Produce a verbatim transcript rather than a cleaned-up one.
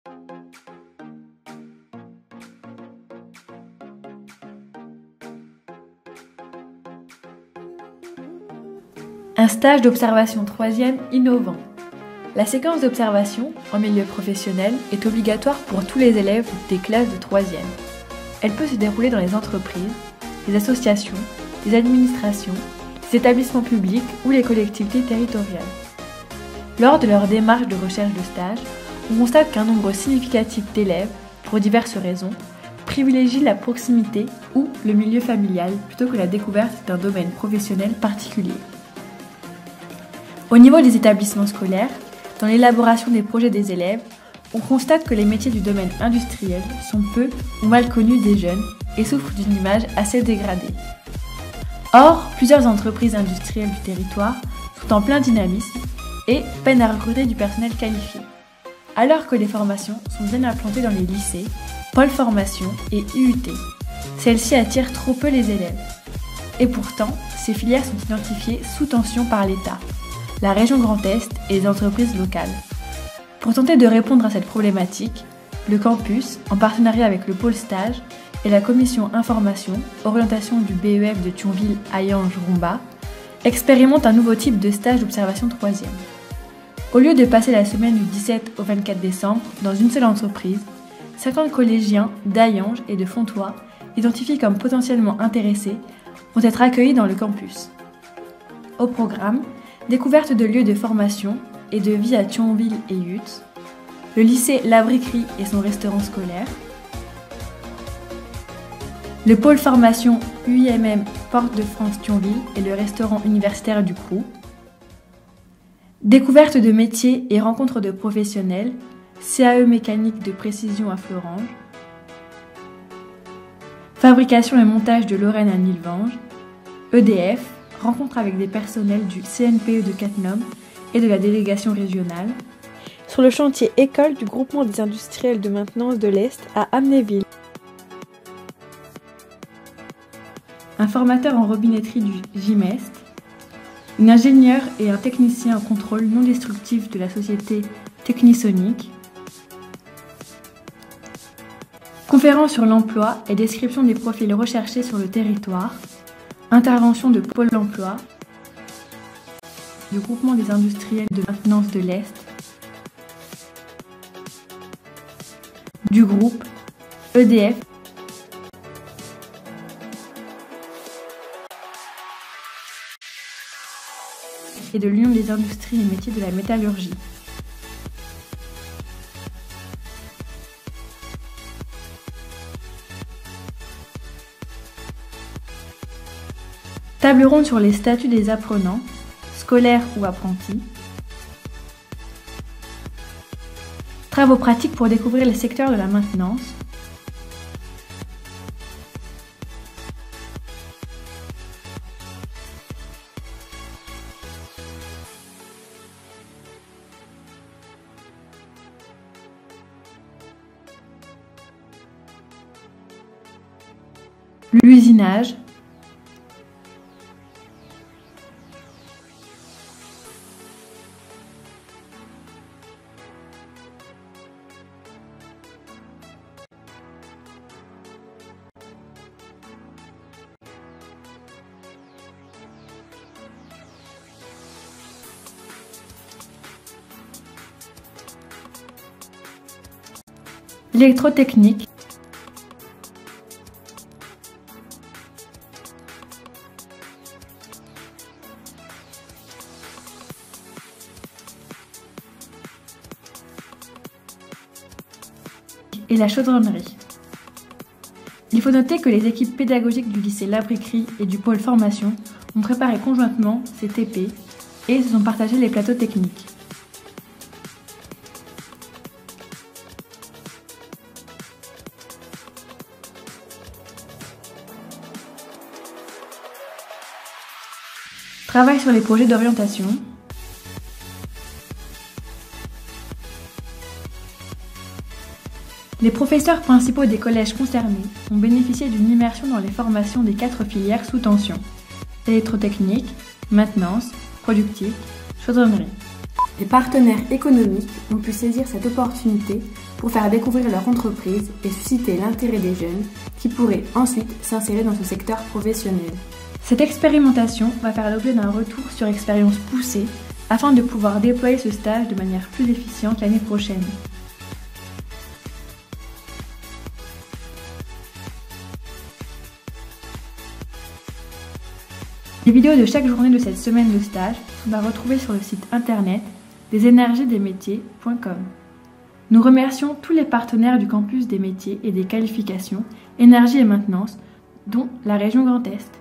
Un stage d'observation troisième innovant. La séquence d'observation en milieu professionnel est obligatoire pour tous les élèves des classes de troisième. Elle peut se dérouler dans les entreprises, les associations, les administrations, les établissements publics ou les collectivités territoriales. Lors de leur démarche de recherche de stage, on constate qu'un nombre significatif d'élèves, pour diverses raisons, privilégient la proximité ou le milieu familial plutôt que la découverte d'un domaine professionnel particulier. Au niveau des établissements scolaires, dans l'élaboration des projets des élèves, on constate que les métiers du domaine industriel sont peu ou mal connus des jeunes et souffrent d'une image assez dégradée. Or, plusieurs entreprises industrielles du territoire sont en plein dynamisme et peinent à recruter du personnel qualifié. Alors que les formations sont bien implantées dans les lycées, pôles formation et U U T, celles-ci attirent trop peu les élèves. Et pourtant, ces filières sont identifiées sous tension par l'État, la région Grand Est et les entreprises locales. Pour tenter de répondre à cette problématique, le campus, en partenariat avec le pôle stage et la commission information, orientation du B E F de Thionville-Hayange-Rumba, expérimente un nouveau type de stage d'observation troisième. Au lieu de passer la semaine du dix-sept au vingt-quatre décembre dans une seule entreprise, cinquante collégiens d'Hayange et de Fontoy, identifiés comme potentiellement intéressés, vont être accueillis dans le campus. Au programme, découverte de lieux de formation et de vie à Thionville et Yutz, le lycée La Briquerie et son restaurant scolaire, le pôle formation U I M M Porte de France Thionville et le restaurant universitaire du Crous, découverte de métiers et rencontres de professionnels, C A E mécanique de précision à Florange, fabrication et montage de Lorraine à Nilvange, E D F, rencontre avec des personnels du C N P E de Cattenom et de la délégation régionale, sur le chantier école du groupement des industriels de maintenance de l'Est à Amnéville. Un formateur en robinetterie du Gimest, une ingénieure et un technicien en contrôle non destructif de la société Technisonic, conférence sur l'emploi et description des profils recherchés sur le territoire, intervention de Pôle emploi, du groupement des industriels de maintenance de l'Est, du groupe E D F, et de l'Union des industries et métiers de la métallurgie. Table ronde sur les statuts des apprenants, scolaires ou apprentis. Travaux pratiques pour découvrir les secteurs de la maintenance. L'usinage. L'électrotechnique. Et la chaudronnerie. Il faut noter que les équipes pédagogiques du lycée La Briquerie et du pôle formation ont préparé conjointement ces T P et se sont partagés les plateaux techniques. Travail sur les projets d'orientation. Les professeurs principaux des collèges concernés ont bénéficié d'une immersion dans les formations des quatre filières sous tension: électrotechnique, maintenance, productique, chaudronnerie. Les partenaires économiques ont pu saisir cette opportunité pour faire découvrir leur entreprise et susciter l'intérêt des jeunes qui pourraient ensuite s'insérer dans ce secteur professionnel. Cette expérimentation va faire l'objet d'un retour sur expérience poussée afin de pouvoir déployer ce stage de manière plus efficiente l'année prochaine. Les vidéos de chaque journée de cette semaine de stage sont à retrouver sur le site internet des énergies des métiers point com. Nous remercions tous les partenaires du campus des métiers et des qualifications, énergie et maintenance, dont la région Grand Est.